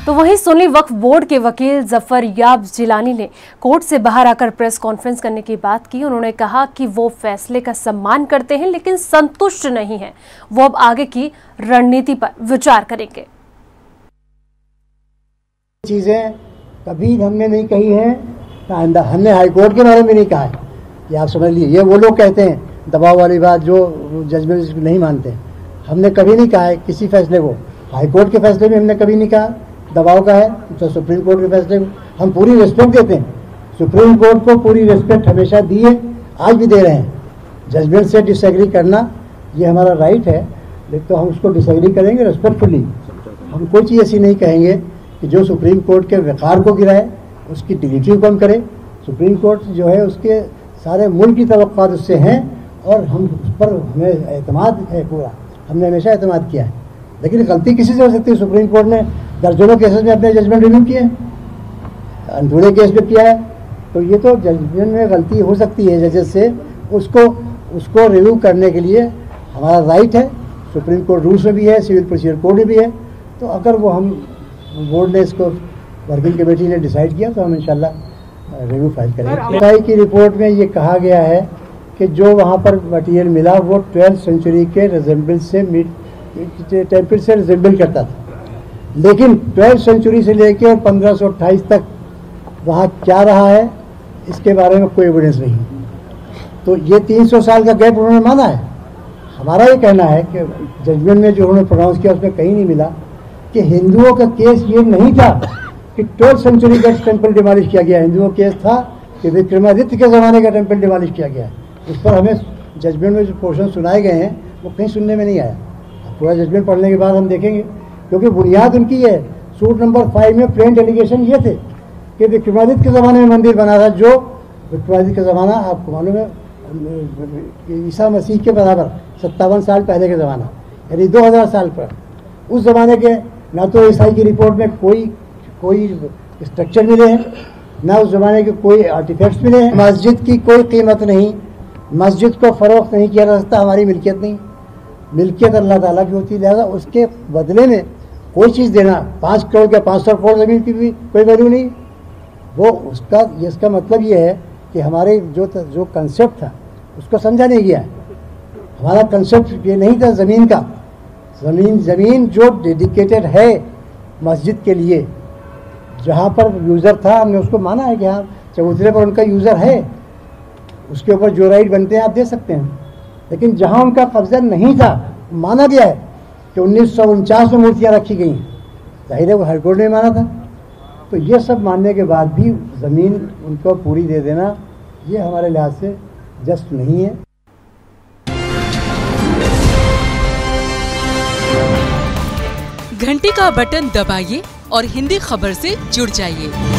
तो वहीं सुन्नी वक्फ बोर्ड के वकील जफर याब जिलानी ने कोर्ट से बाहर आकर प्रेस कॉन्फ्रेंस करने की बात की। उन्होंने कहा कि वो फैसले का सम्मान करते हैं लेकिन संतुष्ट नहीं हैं। वो अब आगे की रणनीति पर विचार करेंगे। चीजें कभी हमने नहीं कही है, हमने हाईकोर्ट के बारे में नहीं कहा है, ये आप समझ लीजिए। ये वो लोग कहते हैं दबाव वाली बात जो जजमेंट नहीं मानते। हमने कभी नहीं कहा है किसी फैसले को, हाईकोर्ट के फैसले में हमने कभी नहीं कहा दबाव का है, तो सुप्रीम कोर्ट के फैसले को हम पूरी रिस्पेक्ट देते हैं। सुप्रीम कोर्ट को पूरी रिस्पेक्ट हमेशा दी है, आज भी दे रहे हैं। जजमेंट से डिसएग्री करना ये हमारा राइट है, लेकिन तो हम उसको डिसएग्री करेंगे रिस्पेक्टफुली। हम कोई चीज़ ऐसी नहीं कहेंगे कि जो सुप्रीम कोर्ट के वक़ार को गिराए, उसकी डिग्निटी को कम करे। सुप्रीम कोर्ट जो है उसके सारे मुल्क की तवक्कुआत उससे हैं और हम उस पर हमें एतमाद है पूरा, हमने हमेशा एतमाद किया है। लेकिन गलती किसी से हो सकती है। सुप्रीम कोर्ट ने दर्जनों केसेस में अपने जजमेंट रिव्यू किए, अनथोड़े केस में किया है, तो ये तो जजमेंट में गलती हो सकती है जजेस से, उसको रिव्यू करने के लिए हमारा राइट है। सुप्रीम कोर्ट रूल्स में भी है, सिविल प्रोसीजर कोड में भी है। तो अगर वो हम बोर्ड ने इसको वर्किंग कमेटी ने डिसाइड किया तो हम इंशाल्लाह रिव्यू फाइल करेंगे। एसआई की रिपोर्ट में ये कहा गया है कि जो वहाँ पर मटीरियल मिला वो 12th सेंचुरी के रिजेंबल से टेम्पल से रिजेंबल करता था, लेकिन 12th सेंचुरी से लेकर 1528 तक वहाँ क्या रहा है इसके बारे में कोई एविडेंस नहीं। तो ये 300 साल का गैप उन्होंने माना है। हमारा ये कहना है कि जजमेंट में जो उन्होंने प्रोनाउंस किया उसमें कहीं नहीं मिला कि हिंदुओं का केस ये नहीं था कि 12th सेंचुरी का टेम्पल डिमोलिश किया गया। हिंदुओं केस था कि विक्रमादित्य के ज़माने का टेम्पल डिमोलिश किया गया। इस पर हमें जजमेंट में जो पोर्शन सुनाए गए हैं वो कहीं सुनने में नहीं आया। पूरा जजमेंट पढ़ने के बाद हम देखेंगे, क्योंकि बुनियाद उनकी है। सूट नंबर 5 में प्लेंट एलिगेशन ये थे कि विक्रमादित्य के ज़माने में मंदिर बना था, जो विक्रमादित्य का ज़माना आपको मालूम है ईसा मसीह के बराबर 57 साल पहले का ज़माना, यानी 2000 साल पर। उस ज़माने के ना तो ईसाई की रिपोर्ट में कोई स्ट्रक्चर मिले हैं, ना उस ज़माने के कोई आर्टिफैक्ट्स मिले हैं। मस्जिद की कोई कीमत नहीं, मस्जिद को फ़रोख्त नहीं किया जा सकता, हमारी मिल्कियत नहीं, मिल्कियत अल्लाह ताला की होती है। लिहाजा उसके बदले में कोई चीज़ देना, 5 करोड़ या 500 करोड़ ज़मीन की भी कोई वैल्यू नहीं। वो इसका मतलब ये है कि हमारे जो कंसेप्ट था उसको समझा नहीं गया है। हमारा कंसेप्ट ये नहीं था ज़मीन का। ज़मीन जो डेडिकेटेड है मस्जिद के लिए, जहाँ पर यूज़र था हमने उसको माना है कि हाँ चबूतरे पर उनका यूज़र है, उसके ऊपर जो राइट बनते हैं आप दे सकते हैं। लेकिन जहाँ उनका कब्जा नहीं था, माना गया है कि 1949 में मूर्तियाँ रखी गई हैं, जाहिर है वो हाईकोर्ट ने माना था। तो ये सब मानने के बाद भी ज़मीन उनको पूरी दे देना ये हमारे लिहाज से जस्ट नहीं है। घंटी का बटन दबाइए और हिंदी खबर से जुड़ जाइए।